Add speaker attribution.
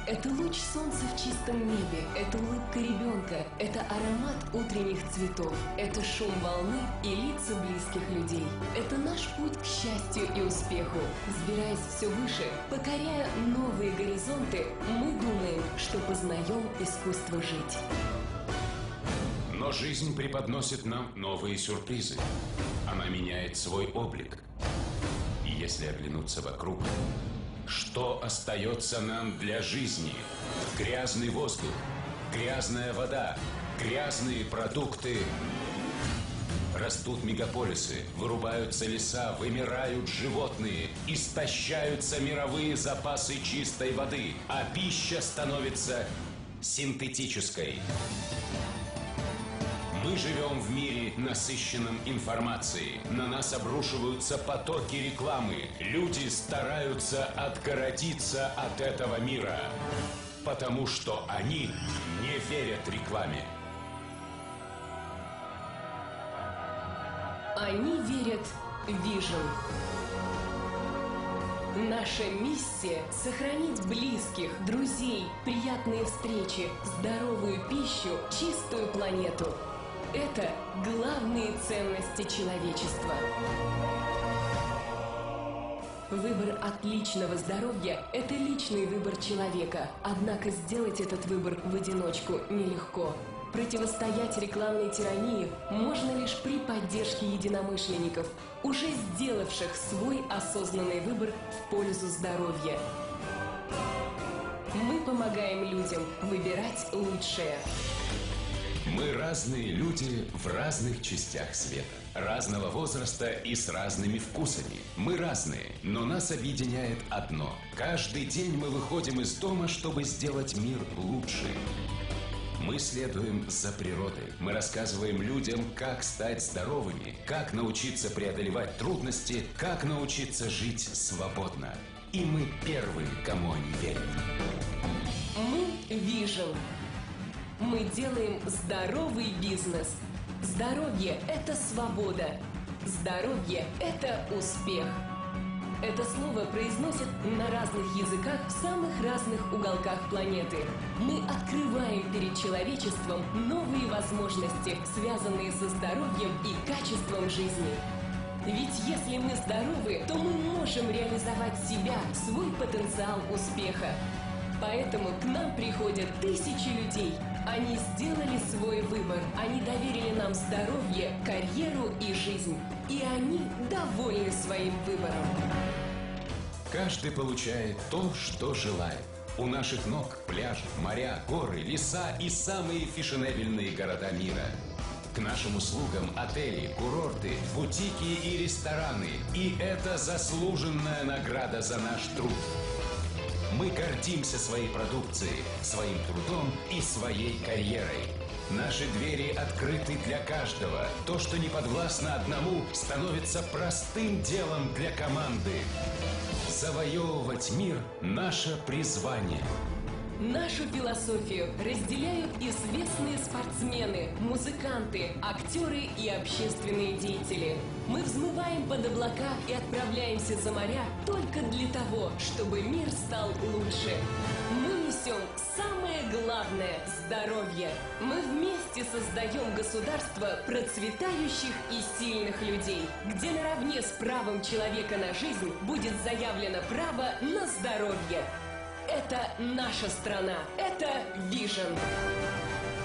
Speaker 1: Это луч солнца в чистом небе, это улыбка ребенка, это аромат утренних цветов, это шум волны и лица близких людей. Это наш путь к счастью и успеху. Взбираясь все выше, покоряя новые горизонты, мы думаем, что познаем искусство жить.
Speaker 2: Но жизнь преподносит нам новые сюрпризы. Она меняет свой облик. И если оглянуться вокруг, что остается нам для жизни? Грязный воздух, грязная вода, грязные продукты. Растут мегаполисы, вырубаются леса, вымирают животные, истощаются мировые запасы чистой воды, а пища становится синтетической. Мы живем в мире, насыщенном информацией. На нас обрушиваются потоки рекламы. Люди стараются отгородиться от этого мира, потому что они не верят рекламе.
Speaker 1: Они верят в Vision. Наша миссия – сохранить близких, друзей, приятные встречи, здоровую пищу, чистую планету. Это главные ценности человечества. Выбор отличного здоровья – это личный выбор человека. Однако сделать этот выбор в одиночку нелегко. Противостоять рекламной тирании можно лишь при поддержке единомышленников, уже сделавших свой осознанный выбор в пользу здоровья. Мы помогаем людям выбирать лучшее.
Speaker 2: Мы разные люди в разных частях света, разного возраста и с разными вкусами. Мы разные, но нас объединяет одно. Каждый день мы выходим из дома, чтобы сделать мир лучше. Мы следуем за природой. Мы рассказываем людям, как стать здоровыми, как научиться преодолевать трудности, как научиться жить свободно. И мы первые, кому они верят.
Speaker 1: Мы Vision. Мы делаем здоровый бизнес. Здоровье – это свобода. Здоровье – это успех. Это слово произносят на разных языках в самых разных уголках планеты. Мы открываем перед человечеством новые возможности, связанные со здоровьем и качеством жизни. Ведь если мы здоровы, то мы можем реализовать себя, свой потенциал успеха. Поэтому к нам приходят тысячи людей. Они сделали свой выбор. Они доверили нам здоровье, карьеру и жизнь. И они довольны своим выбором.
Speaker 2: Каждый получает то, что желает. У наших ног пляжи, моря, горы, леса и самые фешенебельные города мира. К нашим услугам отели, курорты, бутики и рестораны. И это заслуженная награда за наш труд. Мы гордимся своей продукцией, своим трудом и своей карьерой. Наши двери открыты для каждого. То, что не подвластно одному, становится простым делом для команды. Завоевывать мир – наше призвание.
Speaker 1: Нашу философию разделяют известные спортсмены, музыканты, актеры и общественные деятели. Мы взмываем под облака и отправляемся за моря только для того, чтобы мир стал лучше. Мы несем самое главное – здоровье. Мы вместе создаем государство процветающих и сильных людей, где наравне с правом человека на жизнь будет заявлено право на здоровье. Это наша страна. Это Vision.